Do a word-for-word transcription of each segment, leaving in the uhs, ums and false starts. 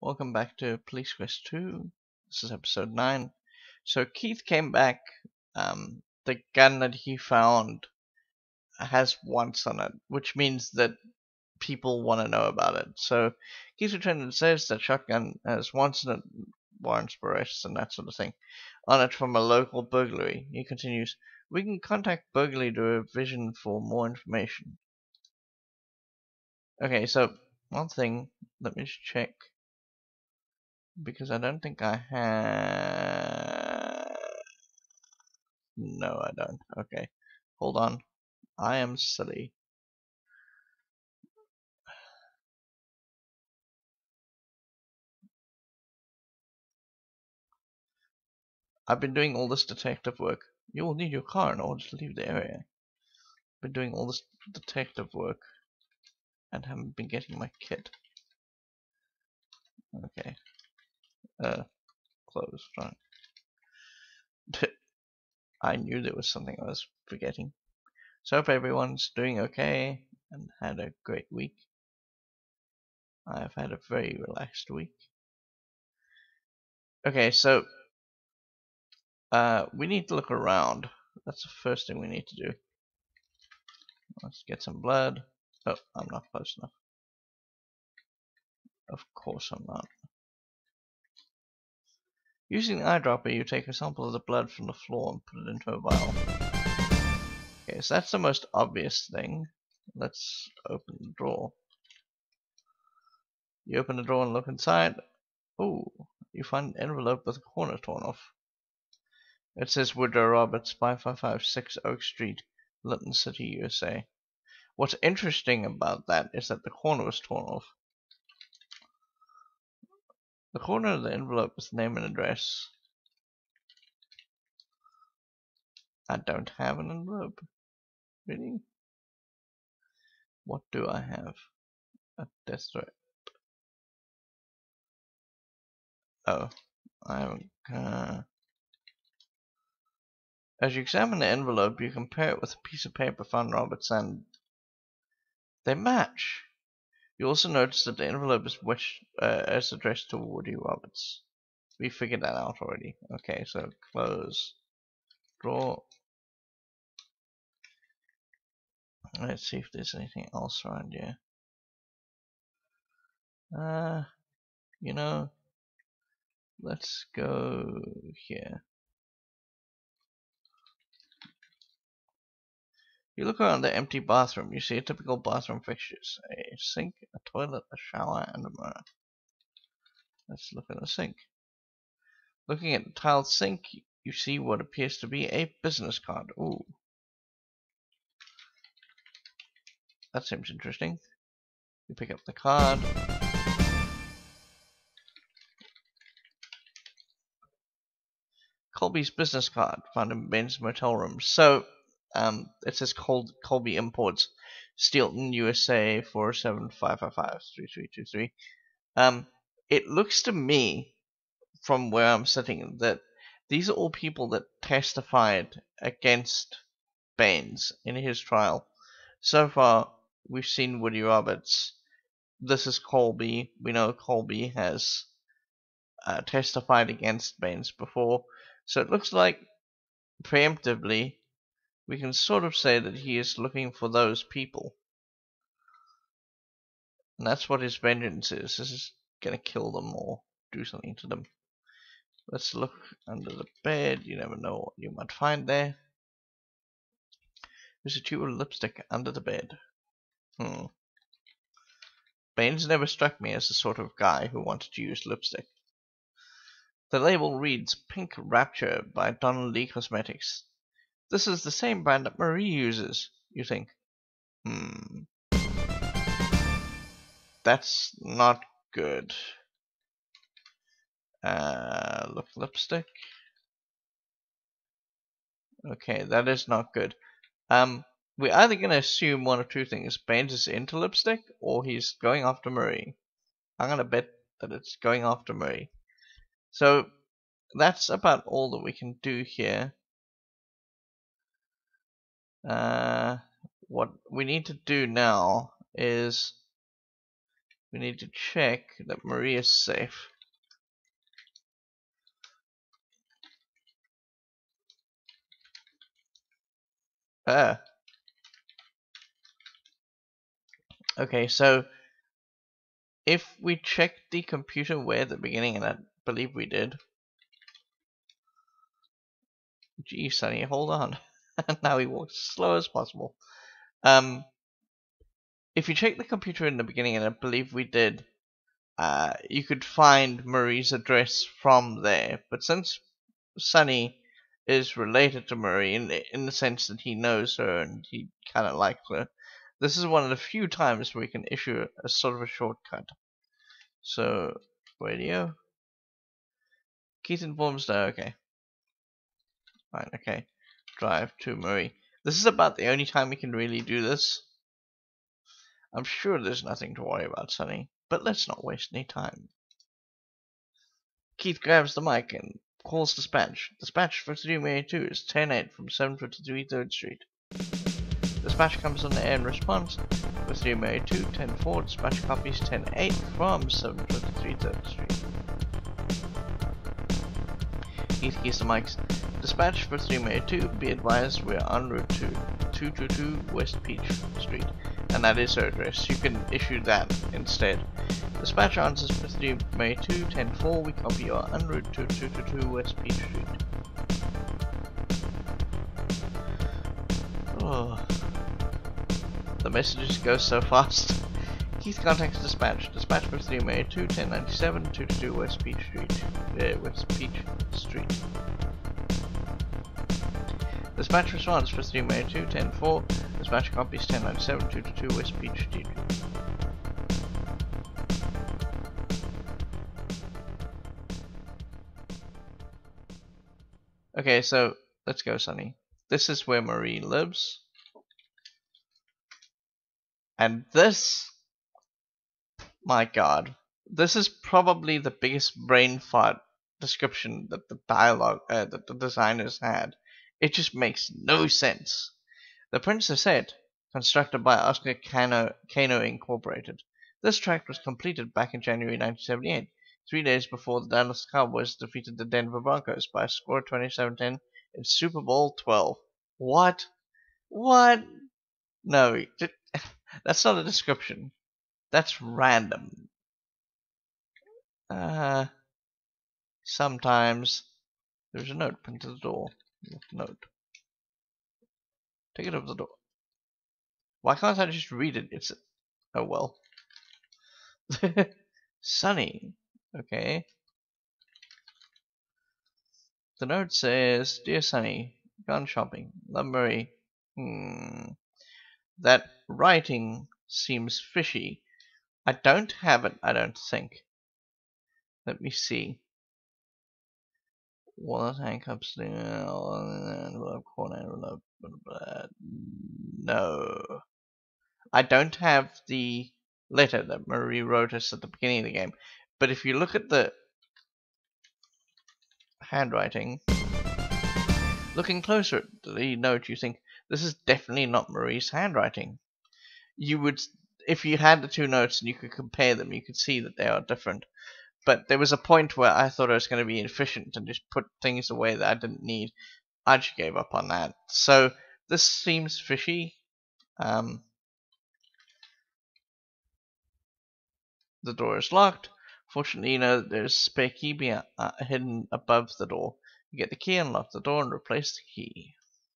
Welcome back to Police Quest two. This is episode nine. So Keith came back. Um, the gun that he found has once on it, which means that people want to know about it. So Keith returned and says that shotgun has once in it, warrants arrests and that sort of thing on it from a local burglary. He continues, we can contact burglary division for more information. Okay, so one thing, let me just check. Because I don't think I have... No, I don't. Okay. Hold on. I am silly. I've been doing all this detective work. You will need your car in order to leave the area. I've been doing all this detective work and haven't been getting my kit. Okay. Uh, close. Right. I knew there was something I was forgetting. So hope everyone's doing okay and had a great week. I've had a very relaxed week. Okay, so uh, we need to look around. That's the first thing we need to do. Let's get some blood. Oh, I'm not close enough. Of course I'm not. Using the eyedropper, you take a sample of the blood from the floor and put it into a vial. Okay, so that's the most obvious thing. Let's open the drawer. You open the drawer and look inside. Oh, you find an envelope with a corner torn off. It says Woodrow Roberts, five five five six Oak Street, Linton City, U S A. What's interesting about that is that the corner was torn off. The corner of the envelope is name and address. I don't have an envelope. Really? What do I have? A death threat. Oh, I haven't. Uh... As you examine the envelope, you compare it with a piece of paper found in Robert's and they match. You also notice that the envelope is which uh, is addressed to Woody Roberts. We figured that out already. Okay, so close. Draw. Let's see if there's anything else around here. Uh, you know, let's go here. You look around the empty bathroom. You see a typical bathroom fixtures: a sink, a toilet, a shower, and a mirror. Let's look at the sink. Looking at the tiled sink, you see what appears to be a business card. Ooh, that seems interesting. You pick up the card. Colby's business card found in Ben's motel room. So, um, it says Col Colby Imports, Steelton, U S A, four seven five five five three three two three. Um, it looks to me, from where I'm sitting, that these are all people that testified against Baines in his trial. So far, we've seen Woody Roberts. This is Colby. We know Colby has uh, testified against Baines before. So it looks like, preemptively, we can sort of say that he is looking for those people. And that's what his vengeance is. This is going to kill them or do something to them. Let's look under the bed. You never know what you might find there. There's a tube of lipstick under the bed. Hmm. Baines never struck me as the sort of guy who wanted to use lipstick. The label reads Pink Rapture by Donald Lee Cosmetics. This is the same brand that Marie uses, you think. Hmm. That's not good. Uh, look, lipstick. Okay, that is not good. Um, we're either going to assume one of two things. Baines is into lipstick, or he's going after Marie. I'm going to bet that it's going after Marie. So, that's about all that we can do here. Uh, what we need to do now is we need to check that Marie is safe. Ah. Okay, so if we check the computer way at the beginning, and I believe we did. Gee, Sonny, hold on. Now he walks as slow as possible. Um, if you check the computer in the beginning, and I believe we did, uh, you could find Marie's address from there. But since Sonny is related to Marie in, in the sense that he knows her and he kind of likes her, this is one of the few times where we can issue a, a sort of a shortcut. So, radio. Keith informs that, okay. Fine, okay. Drive to Marie. This is about the only time we can really do this. I'm sure there's nothing to worry about, Sonny, but let's not waste any time. Keith grabs the mic and calls dispatch. Dispatch for three Mary two is ten eight from seven fifty-three third Street. Dispatch comes on the air in response. For three Mary two, ten four, dispatch copies ten eight from seven fifty-three third Street. Keith keys the mics. Dispatch for three Mary two, be advised we are en route to two two two West Peach Street. And that is her address. You can issue that instead. Dispatch answers for three Mary two, ten four, we copy you are en route to two two two West Peach Street. Oh. The messages go so fast. Keith contacts dispatch. Dispatch for three Mary two, ten ninety-seven, two two two West Peach Street. Uh, West Peach Street. Dispatch responds for three Mary two, ten four. Dispatch copies ten ninety-seven, two two two West Peach Street. Okay, so let's go, Sonny. This is where Marie lives. And this, my god, this is probably the biggest brain fart description that the dialogue, uh, that the designers had. It just makes no sense. The Princess Ed, constructed by Oscar Cano, Cano Incorporated. This track was completed back in January nineteen seventy-eight, three days before the Dallas Cowboys defeated the Denver Broncos by a score of twenty-seven ten in Super Bowl twelve. What? What? No, that's not a description. That's random. Uh, sometimes there's a note pinned to the door. Note. Take it over the door. Why can't I just read it? It's oh well. Sunny. Okay. The note says, "Dear Sunny, gone shopping. Love, Marie." Hmm. That writing seems fishy. I don't have it, I don't think. Let me see. Wallet, handcuffs, envelope, corner envelope. No. I don't have the letter that Marie wrote us at the beginning of the game. But if you look at the handwriting, looking closer at the note, you think this is definitely not Marie's handwriting. You would, if you had the two notes and you could compare them, you could see that they are different. But there was a point where I thought I was going to be efficient and just put things away that I didn't need. I just gave up on that. So this seems fishy. Um, the door is locked. Fortunately, you know, there's a spare key being, uh, hidden above the door. You get the key, unlock the door, and replace the key.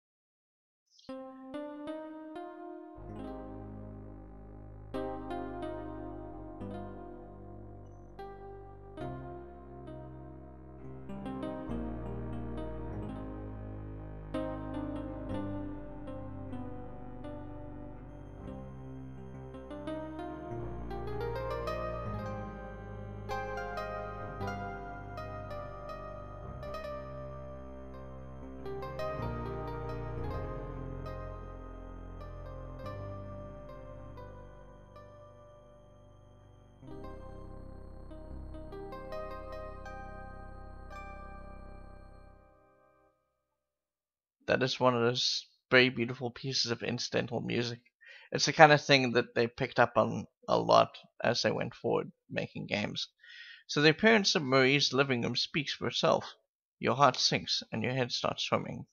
That is one of those very beautiful pieces of incidental music. It's the kind of thing that they picked up on a lot as they went forward making games. So the appearance of Marie's living room speaks for itself. Your heart sinks and your head starts swimming.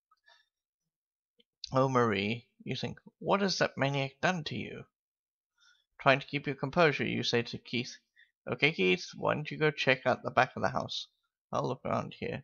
Oh, Marie, you think, what has that maniac done to you? Trying to keep your composure, you say to Keith, okay, Keith, why don't you go check out the back of the house? I'll look around here.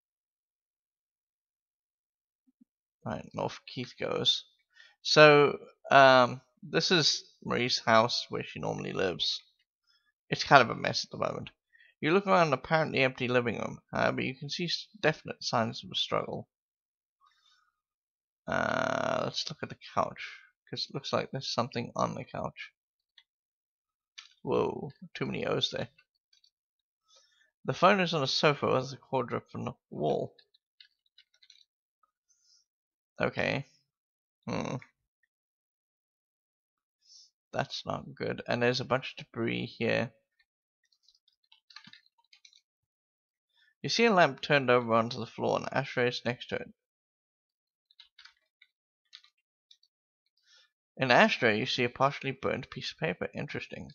Right, off Keith goes. So, um, this is Marie's house where she normally lives. It's kind of a mess at the moment. You look around an apparently empty living room, however, you can see definite signs of a struggle. Uh, let's look at the couch, because it looks like there's something on the couch. Whoa, too many O's there. The phone is on a sofa with a cord ripped from the wall. Okay. Hmm. That's not good. And there's a bunch of debris here. You see a lamp turned over onto the floor and ashtrays next to it. In the ashtray, you see a partially burnt piece of paper. Interesting.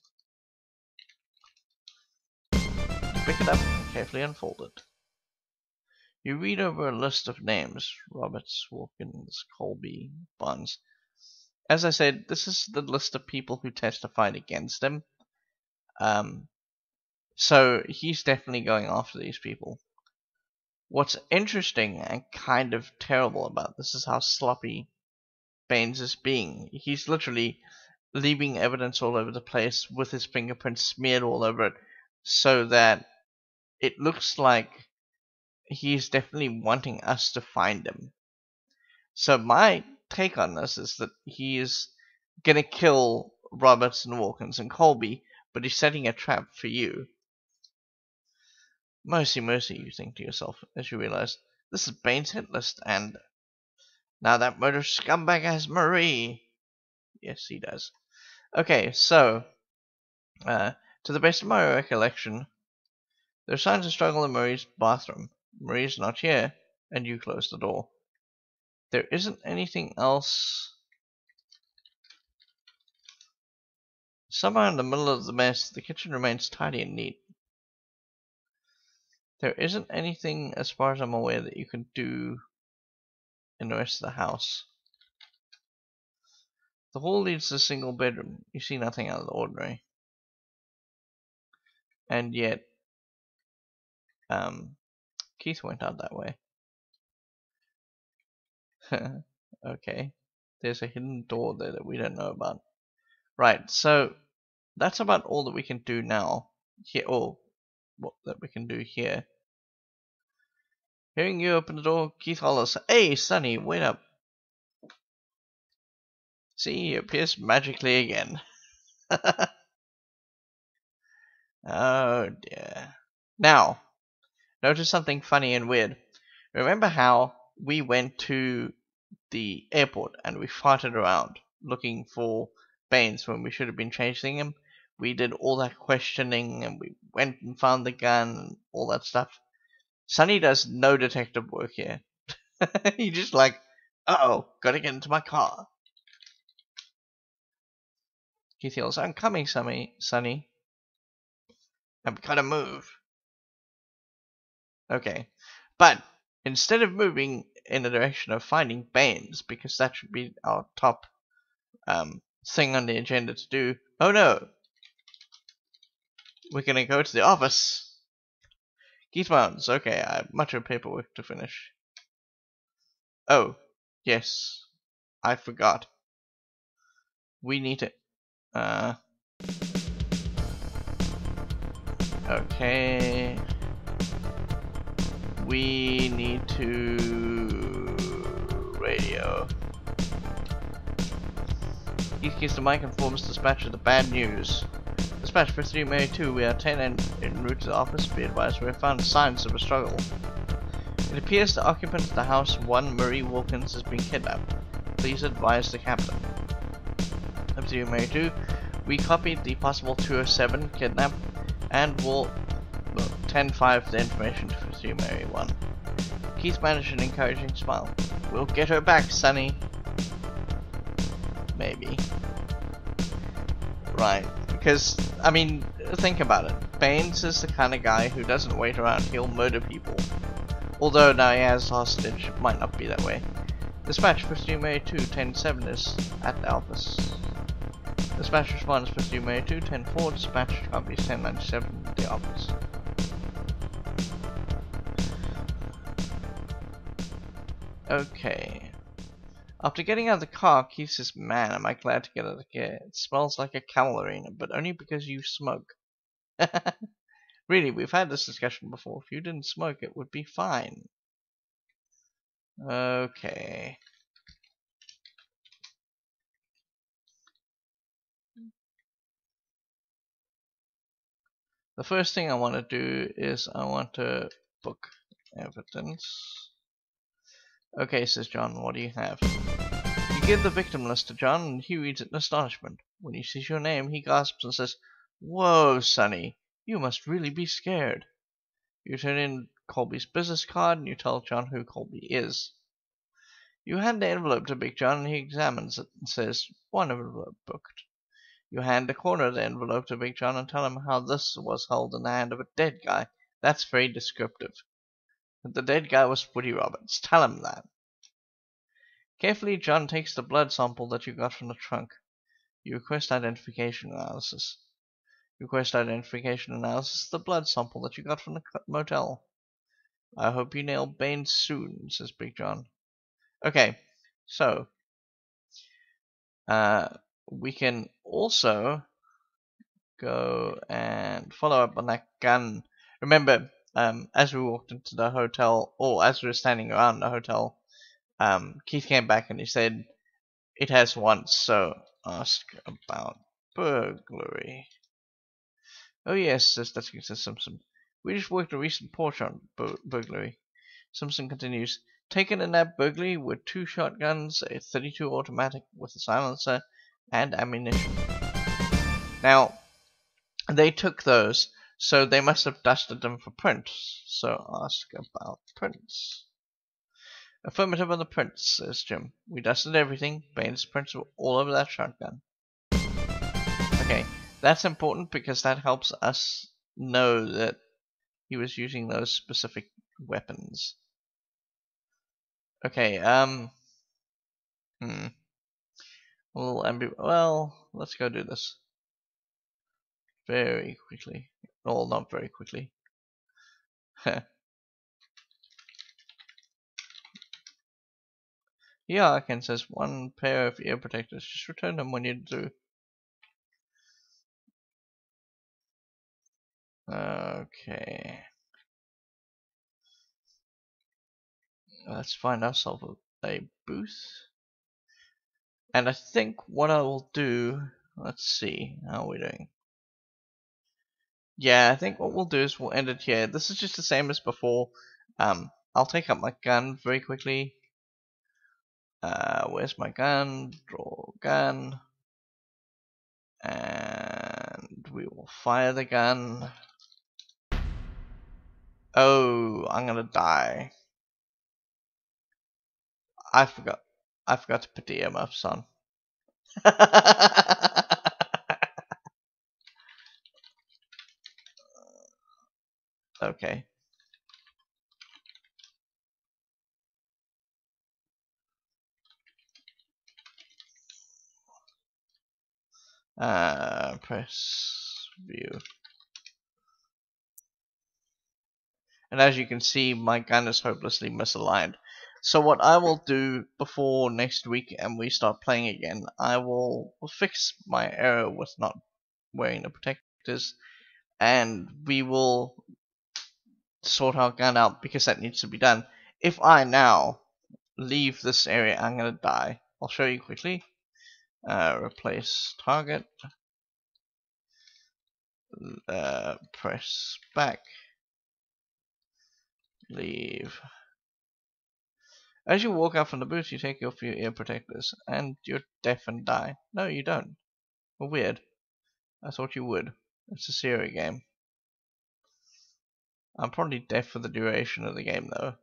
Pick it up and carefully unfold it. You read over a list of names. Roberts, Wilkins, Colby, Bonds. As I said, this is the list of people who testified against him. Um, so he's definitely going after these people. What's interesting and kind of terrible about this is how sloppy Baines is being. He's literally leaving evidence all over the place with his fingerprints smeared all over it, so that it looks like he's definitely wanting us to find him. So my take on this is that he is gonna kill Roberts and Wilkins and Colby, but he's setting a trap for you. Mercy, mercy, you think to yourself as you realize this is Baines' hit list, and now that murder scumbag has Marie. Yes, he does. Okay, so uh, to the best of my recollection, there are signs of struggle in Marie's bathroom. Marie's not here, and you close the door. There isn't anything else. Somewhere in the middle of the mess, the kitchen remains tidy and neat. There isn't anything, as far as I'm aware, that you can do in the rest of the house. The hall leads to a single bedroom. You see nothing out of the ordinary. And yet, um, Keith went out that way. Okay. There's a hidden door there that we don't know about. Right, so that's about all that we can do now. Here, oh, what that we can do here. Hearing you open the door, Keith hollers, "Hey, Sonny, wait up." See, he appears magically again. Oh dear. Now, notice something funny and weird. Remember how we went to the airport and we farted around looking for Baines when we should have been chasing him? We did all that questioning and we went and found the gun and all that stuff. Sonny does no detective work here. He just like, uh-oh, gotta get into my car. Keith yells, "I'm coming, Sonny. Sonny. I've gotta move." Okay. But instead of moving in the direction of finding Baines, because that should be our top um, thing on the agenda to do, oh no! We're gonna go to the office. Keith Mountains, okay, I have much of paperwork to finish. Oh, yes. I forgot. We need to... Uh... Okay... We need to... radio. Keith keeps the mic and informs dispatcher the bad news. Dispatch for three Mary two, we are ten and en route to the office. Be advised, we have found signs of a struggle. It appears the occupant of the house, one Marie Wilkins, has been kidnapped. Please advise the captain. Up to you, Mary two. We copied the possible two oh seven kidnap and will well, ten five the information to three Mary one. Keith managed an encouraging smile. We'll get her back, Sonny. Maybe. right? Because, I mean, think about it. Baines is the kind of guy who doesn't wait around, he'll murder people. Although now he has hostage, it might not be that way. Dispatch fifteen May two, ten seven is at the office. Dispatch responds fifteen May two, ten four, dispatch copies ten ninety-seven at the office. Okay. After getting out of the car, Keith says, "Man, am I glad to get out of here. It smells like a camel arena, but only because you smoke." Really, we've had this discussion before. If you didn't smoke, it would be fine. Okay. The first thing I want to do is I want to book evidence. Okay, says John, what do you have? You give the victim list to John, and he reads it in astonishment. When he sees your name, he gasps and says, "Whoa, Sonny, you must really be scared." You turn in Colby's business card, and you tell John who Colby is. You hand the envelope to Big John, and he examines it and says, "One envelope booked." You hand a corner of the envelope to Big John and tell him how this was held in the hand of a dead guy. That's very descriptive. The dead guy was Woody Roberts. Tell him that. Carefully, John takes the blood sample that you got from the trunk. You request identification analysis. You request identification analysis of the blood sample that you got from the motel. I hope you nail Baines soon, says Big John. Okay, so uh, we can also go and follow up on that gun. Remember, um, as we walked into the hotel, or as we were standing around the hotel, um, Keith came back and he said, "It has once, so ask about burglary." "Oh yes," says Detective Simpson. "We just worked a recent Porsche on bur burglary." Simpson continues, "Taken in that burglary were two shotguns, a thirty-two automatic with a silencer, and ammunition." Now, they took those, so they must have dusted them for prints. So ask about prints. "Affirmative on the prints," says Jim. "We dusted everything. Baines' prints were all over that shotgun." Okay, that's important because that helps us know that he was using those specific weapons. Okay, um, hmm. Well, ambi- well, let's go do this very quickly. Well, not very quickly. Yeah, I can says one pair of ear protectors. Just return them when you do. Okay. Let's find ourselves a, a booth. And I think what I will do, let's see, how are we doing? Yeah, I think what we'll do is we'll end it here. This is just the same as before. Um, I'll take up my gun very quickly. Uh, where's my gun? Draw gun. And we will fire the gun. Oh, I'm gonna die. I forgot. I forgot to put the earmuffs on. Okay. Uh, press view. And as you can see, my gun is hopelessly misaligned. So what I will do before next week and we start playing again, I will fix my error with not wearing the protectors, and we will sort our gun out because that needs to be done. If I now leave this area, I'm gonna die. I'll show you quickly. Uh, replace target. Uh, press back. Leave. As you walk out from the booth, you take off your ear protectors, and you're deaf and die. No, you don't. Well, weird. I thought you would. It's a Siri game. I'm probably deaf for the duration of the game, though.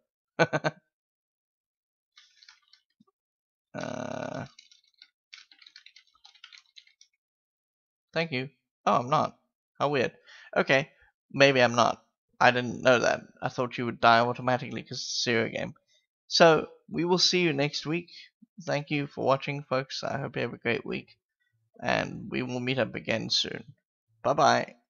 uh, Thank you. Oh, I'm not. How weird. Okay, maybe I'm not. I didn't know that. I thought you would die automatically because it's a serial game. So, we will see you next week. Thank you for watching, folks. I hope you have a great week. And we will meet up again soon. Bye bye.